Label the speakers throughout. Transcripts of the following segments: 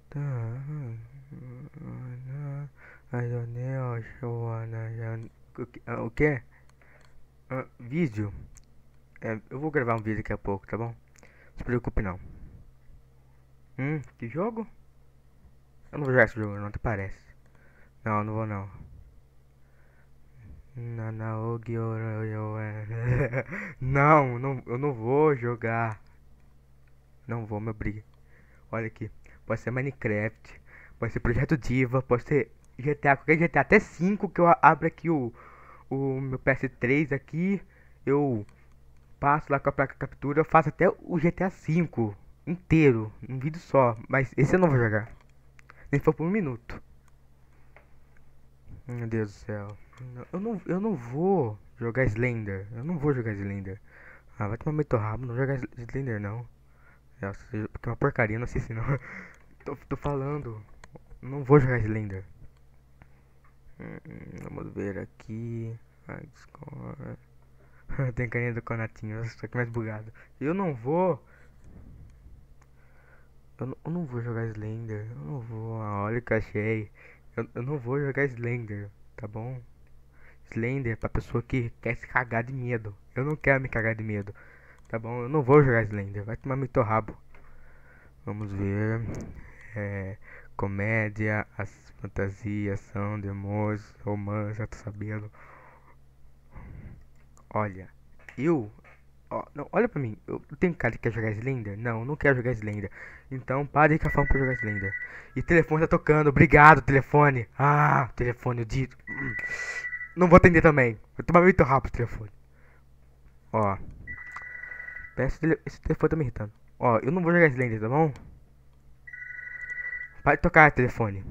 Speaker 1: I don't know, o quê? Vídeo? Eu vou gravar um vídeo daqui a pouco, tá bom? Não se preocupe não. Que jogo? Eu não vou jogar esse jogo, não, até parece. Não, não vou não. Não, não, eu não vou jogar. Não vou, me obrigue. Olha aqui. Pode ser Minecraft, pode ser Projeto Diva, pode ser GTA, qualquer GTA, até 5 que eu abro aqui o meu PS3 aqui. Eu passo lá com a placa captura, eu faço até o GTA 5 inteiro, um vídeo só. Mas esse eu não vou jogar. Nem for por um minuto. Meu Deus do céu. Eu não vou jogar Slender. Eu não vou jogar Slender. Ah, vai tomar muito rabo, não jogar Slender não. Nossa, porque é uma porcaria, não sei se não. Tô falando. Não vou jogar Slender. Vamos ver aqui. Ai, Discord. Tem carinha do Conatinho, só que mais bugado. Eu não vou. Eu não vou jogar Slender. Eu não vou. Ah, olha o que eu achei. Eu não vou jogar Slender, tá bom? Slender é pra pessoa que quer se cagar de medo. Eu não quero me cagar de medo, tá bom? Eu não vou jogar Slender. Vai tomar muito rabo. Vamos ver. É, comédia, fantasia, ação, demônios, romance, já tô sabendo. Olha, eu. Ó, não, olha pra mim. Eu tenho cara que quer jogar Slender? Não, eu não quero jogar Slender. Então para de ficar falando pra jogar Slender. E o telefone tá tocando. Obrigado, telefone. Ah, telefone, eu dito. Não vou atender também. Eu tomar muito rápido o telefone. Ó, esse telefone tá me irritando. Ó, eu não vou jogar Slender, tá bom? Para de tocar, telefone.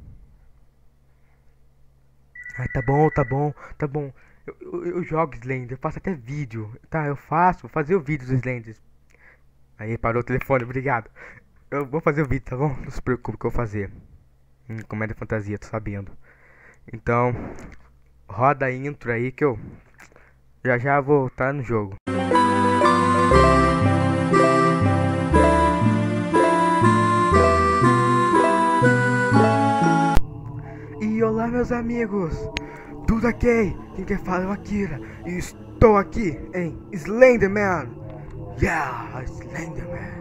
Speaker 1: Ai, tá bom, tá bom, tá bom. Eu jogo Slender, eu faço até vídeo. Tá, eu faço, vou fazer o vídeo dos Slenders. Aí, parou o telefone, obrigado. Eu vou fazer o vídeo, tá bom? Não se preocupe que eu vou fazer. Comédia fantasia, tô sabendo. Então, roda a intro aí que eu já já vou estar no jogo. E olá, meus amigos! Tudo ok? Quem fala é o Akira. E estou aqui em Slenderman. Yeah, Slenderman.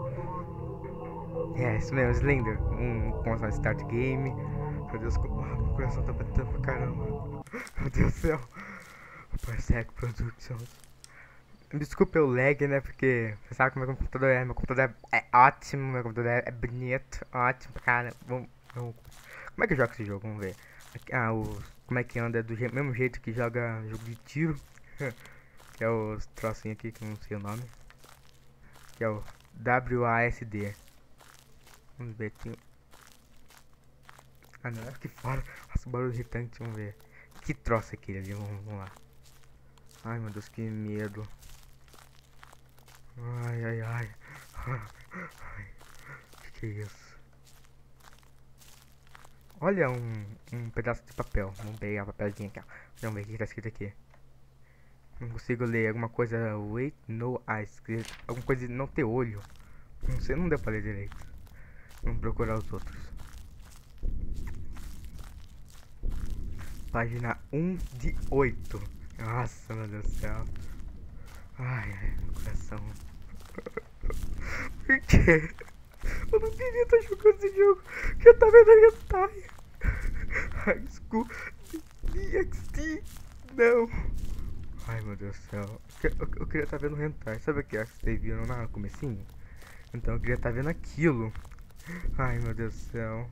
Speaker 1: É, isso mesmo, Slender. Com Start Game. Meu Deus, meu coração tá batendo pra caramba. Meu Deus do céu. Parsec Productions. Desculpa o lag, né? Porque você sabe como meu computador é. Meu computador é ótimo, meu computador é bonito, ótimo, cara. Como é que eu jogo esse jogo? Vamos ver. Como é que anda? Do mesmo jeito que joga jogo de tiro. Que é os trocinhos aqui que eu não sei o nome. Que é o WASD. Vamos ver aqui. Ah não, é aqui fora. Nossa, barulho irritante, vamos ver. Que troço é aquele ali? Vamos lá. Ai meu Deus, que medo. Ai, ai, ai. Ai, que é isso? Olha um pedaço de papel. Vamos pegar o papelzinho aqui, ó. Vamos ver o que tá escrito aqui. Não consigo ler alguma coisa. Wait, no eyes. Alguma coisa de não ter olho. Não sei, não deu pra ler direito. Vamos procurar os outros. Página 1 de 8. Nossa, meu Deus do céu. Ai, ai, meu coração. Por quê? Eu não queria estar jogando esse jogo. Que eu tava vendo hentai. High School DxD. Não. Ai, meu Deus do céu. Eu queria estar vendo hentai. Sabe o que vocês viram lá no comecinho? Então eu queria estar vendo aquilo. Ai, meu Deus do céu.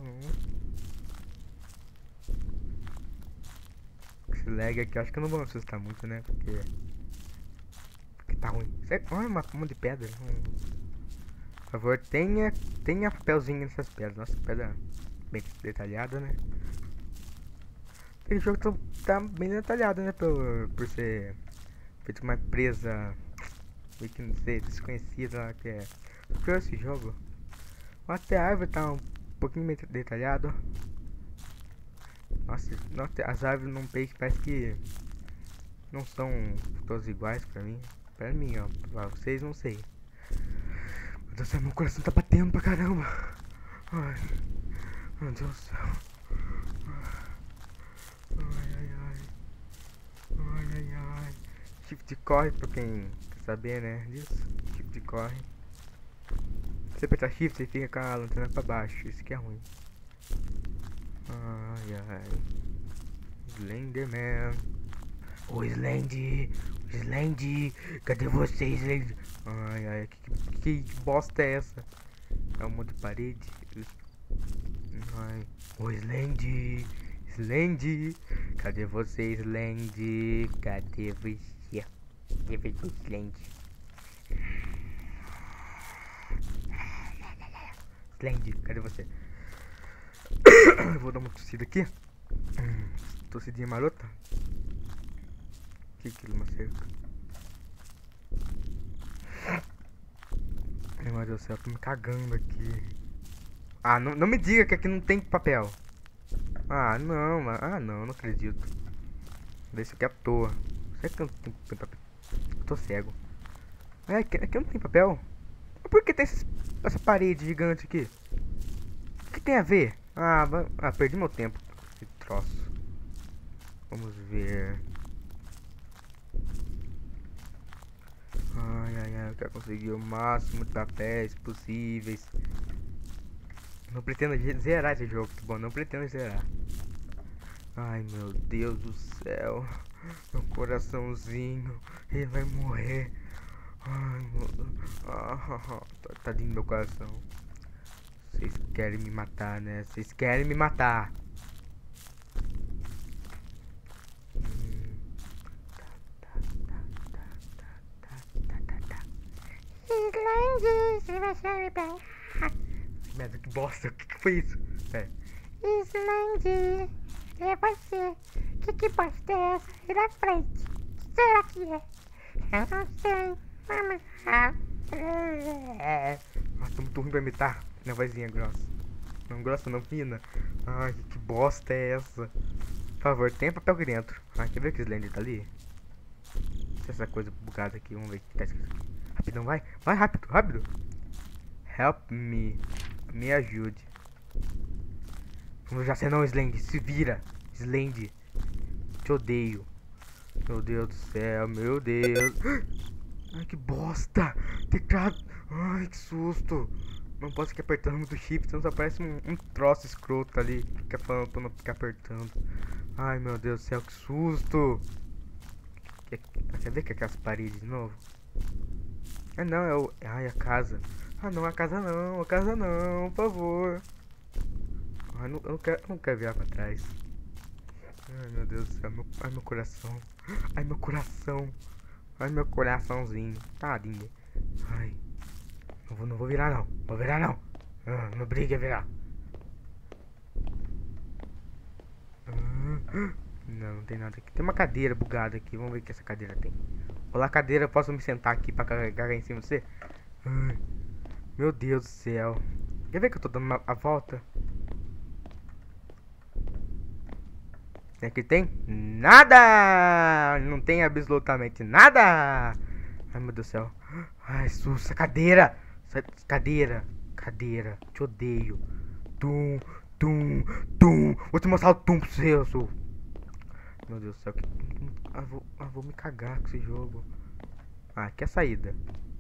Speaker 1: Esse lag aqui, acho que eu não vou me assustar muito, né? Porque tá ruim. Olha uma de pedra. Por favor, tenha papelzinho nessas pedras. Nossa, pedra bem detalhada, né? Aquele jogo tá bem detalhado, né? Por ser feito com uma empresa que não sei, desconhecida lá que é. Criou esse jogo. Até a árvore tá um pouquinho meio detalhado. Nossa, as árvores num peixe parece que não são todas iguais pra mim. Pra mim, ó. Pra vocês, não sei. Meu Deus do céu, meu coração tá batendo pra caramba. Ai, meu Deus do céu. Ai, ai, ai. Ai, ai, ai. Shift corre pra quem quer saber, né? Disso. Shift corre. Se você apertar shift, você fica com a lanterna pra baixo. Isso que é ruim. Ai, ai. Slenderman. Ô, Slend. Slend. Cadê você, Slend? Ai, ai. Que bosta é essa? É um monte de parede. Ai. Ô, Slend. Slend. Cadê você, Slend? Cadê você? Cadê você, Slend? Slend, cadê você? Vou dar uma tossida aqui. Tossidinha marota. Que aquilo, uma cerca? Meu Deus do céu, eu tô me cagando aqui. Ah, não me diga que aqui não tem papel. Ah, não, não acredito. Isso aqui é à toa. Será que não tem papel? Eu tô cego. Aqui não tem papel. Por que tem essa parede gigante aqui? O que tem a ver? Perdi meu tempo. Esse troço. Vamos ver. Ai, eu quero conseguir o máximo de papéis possíveis. Não pretendo zerar esse jogo, tá bom? Não pretendo zerar. Ai, meu Deus do céu. Meu coraçãozinho. Ele vai morrer. Ai, meu Deus. Tadinho do meu coração. Vocês querem me matar, né? Vocês querem me matar.
Speaker 2: Slend, se você me pegar.
Speaker 1: Merda, que bosta. O que foi isso?
Speaker 2: Slend, é você. Que bosta é essa aí na frente? O que será que é? Eu não sei. Vamos lá.
Speaker 1: Tô muito ruim pra imitar. Minha vozinha grossa. Não grossa, não fina. Ai, que bosta é essa? Por favor, tem papel aqui dentro. Quer ver que o Slender tá ali? Essa coisa bugada aqui, vamos ver o que tá escrito aqui. Rapidão, vai. Vai rápido, rápido. Help me. Me ajude. Já sei não, Slend. Se vira. Slend. Te odeio. Meu Deus do céu, meu Deus. Ai, que bosta. Teclado. Ai, que susto. Não posso ficar apertando muito shift, senão só parece um troço escroto ali. Fica falando pra não ficar apertando. Ai, meu Deus do céu, que susto. Quer ver que é aquelas paredes de novo? Não, é o... Ai, a casa. Não, a casa não, por favor. Eu não quero virar pra trás. Ai, meu Deus do céu, meu coração. Ai, meu coração. Ai, meu coraçãozinho. Tadinho. Ai. Não vou virar não. Vou virar não. Não briga virar. Não tem nada aqui. Tem uma cadeira bugada aqui. Vamos ver o que essa cadeira tem. Olá, cadeira. Posso me sentar aqui pra carregar em cima de você? Ai, meu Deus do céu. Quer ver que eu tô dando a volta? Aqui tem nada. Não tem absolutamente nada. Ai, meu Deus do céu. Ai, sussa, cadeira. Cadeira. Te odeio. Tum. Vou te mostrar o tum pro seu. Meu Deus do céu. Vou me cagar com esse jogo. Aqui é a saída.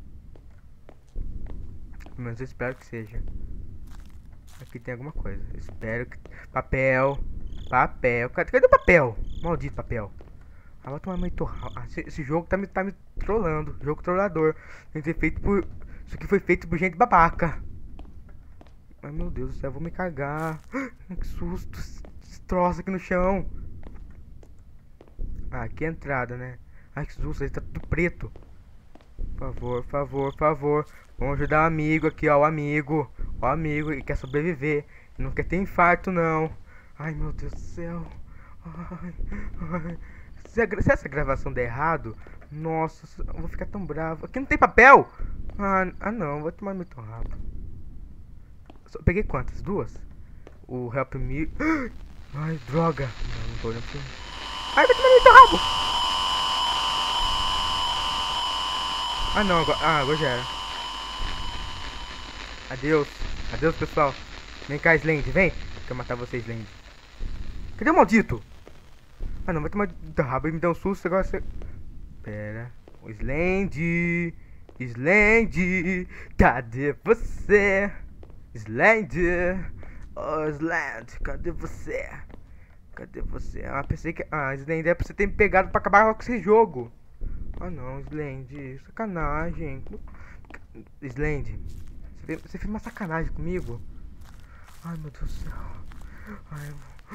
Speaker 1: Pelo menos eu espero que seja. Aqui tem alguma coisa. Espero que... Papel. Cadê o papel? Maldito papel. Vai tomar muito torrado. Esse jogo tá me trollando. Jogo trollador. Tem que ser feito por... Isso aqui foi feito por gente babaca. Ai, meu Deus do céu, eu vou me cagar. Que susto. Esse troço aqui no chão. Aqui é a entrada, né? Ai, que susto, ele tá tudo preto. Por favor. Vamos ajudar o amigo aqui, ó. O amigo, ele quer sobreviver. Ele não quer ter infarto, não. Ai, meu Deus do céu. Ai. Se essa gravação der errado, nossa, eu vou ficar tão bravo. Aqui não tem papel? Não, vou tomar muito rápido. Só peguei quantas? 2? O Help Me. Ai, droga. Não tô olhando pra... Ai, vai tomar muito rabo. Não, agora já era. Adeus, pessoal. Vem cá, Slend, vem. Quero matar você, Slend. Cadê o maldito? Ah, não, vai tomar do rabo e me dá um susto agora você... Pera. O Slend. Slend. Cadê você? Slend. Oh, Slend, cadê você? Cadê você? Ah, pensei que... Ah, Slend, é pra você ter me pegado pra acabar com esse jogo. Ah, não, Slend. Sacanagem. Slend, você fez uma sacanagem comigo? Ai, meu Deus do céu. Ai,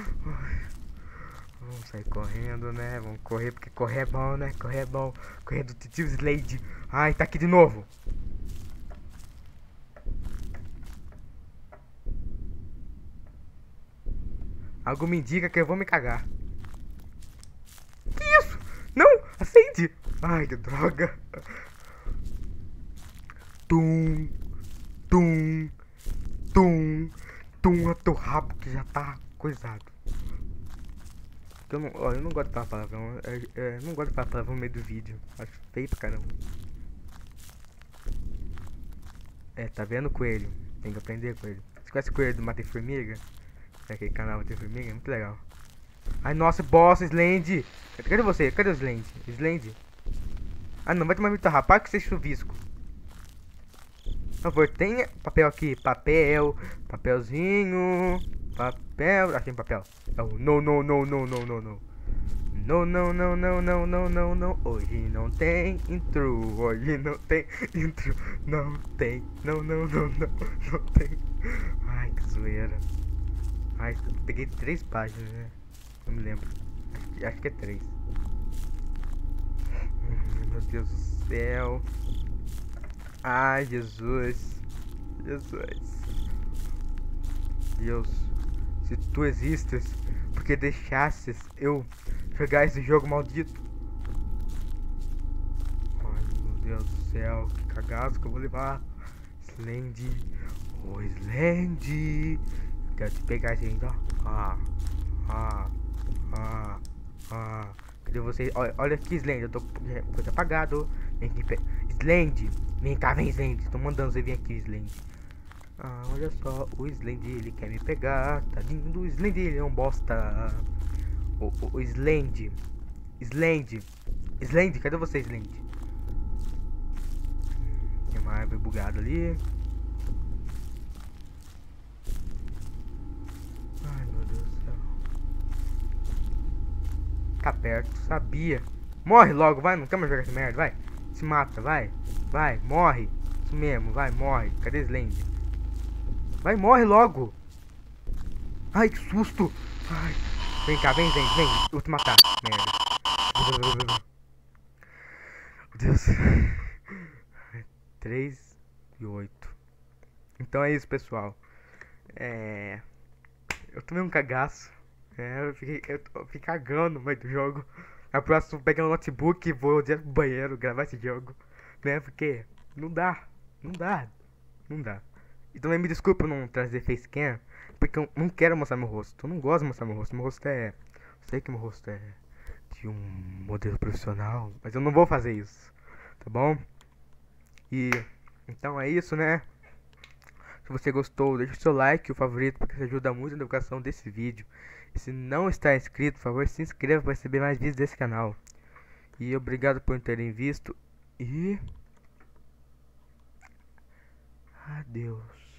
Speaker 1: vamos sair correndo, né? Vamos correr, porque correr é bom, né? Correr é bom. Correr do tio Slade. Ai, tá aqui de novo. Algo me indica que eu vou me cagar. Que isso? Não! Acende! Ai, que droga. Tum, tum, tum, tum. É teu rabo que já tá coisado. Eu não gosto de falar palavrão. Não gosto de falar palavrão no meio do vídeo. Acho feio pra caramba. Tá vendo, coelho? Tem que aprender, coelho. Você conhece o coelho do Mata e Formiga? Aquele canal Mata e Formiga? É muito legal. Ai, nossa, bosta, Slend! Cadê você? Cadê o Slend? Slend? Ah, não, vai tomar muito rapaz que você chuvisco. Por favor, tenha papel aqui. Papel. Papelzinho. Papel. Achei papel. Oh, não, não, não, não, não, não, não. Não, não, não, não, não, não, não, não. Hoje não tem intro. Hoje não tem intro. Não tem. Não, não, não, não. Não tem. Ai, que zoeira. Ai, eu peguei 3 páginas, né? Não me lembro. Acho que é 3. Meu Deus do céu. Ai, Jesus. Jesus. Deus. Se tu existes, porque deixasses eu jogar esse jogo maldito. Ai, meu Deus do céu. Que cagaço que eu vou levar. Slend. Ô, Slend. Quero te pegar, gente, ó. Cadê você? Olha aqui, Slend. Eu tô apagado. Vem aqui, Slend. Vem cá, vem, Slend. Tô mandando você vir aqui, Slend. Ah, olha só. O Slend, ele quer me pegar. Tá lindo. O Slend, ele é um bosta. O Slend. Slend. Slend, cadê você, Slend? Tem uma árvore bugada ali. Ai, meu Deus do céu. Tá perto, sabia. Morre logo, vai. Não quer mais jogar essa merda, vai. Se mata, vai. Vai, morre. Isso mesmo, vai, morre. Cadê Slend? Vai, morre logo. Ai, que susto. Ai. Vem cá, vem, Slend, vem. Eu vou te matar, merda. Meu Deus. 3 e 8. Então é isso, pessoal. Eu tomei um cagaço. Eu fiquei cagando no meio do jogo. A próxima eu vou pegar um notebook e vou direto pro banheiro gravar esse jogo. Né? Porque não dá. Não dá. Não dá. E também me desculpa por não trazer facecam. Porque eu não quero mostrar meu rosto. Eu não gosto de mostrar meu rosto. Meu rosto é... Sei que meu rosto é de um modelo profissional. Mas eu não vou fazer isso. Tá bom? E... Então é isso, né? Se você gostou, deixe o seu like, o favorito, porque isso ajuda muito na divulgação desse vídeo. E se não está inscrito, por favor, se inscreva para receber mais vídeos desse canal. E obrigado por terem visto. E... adeus.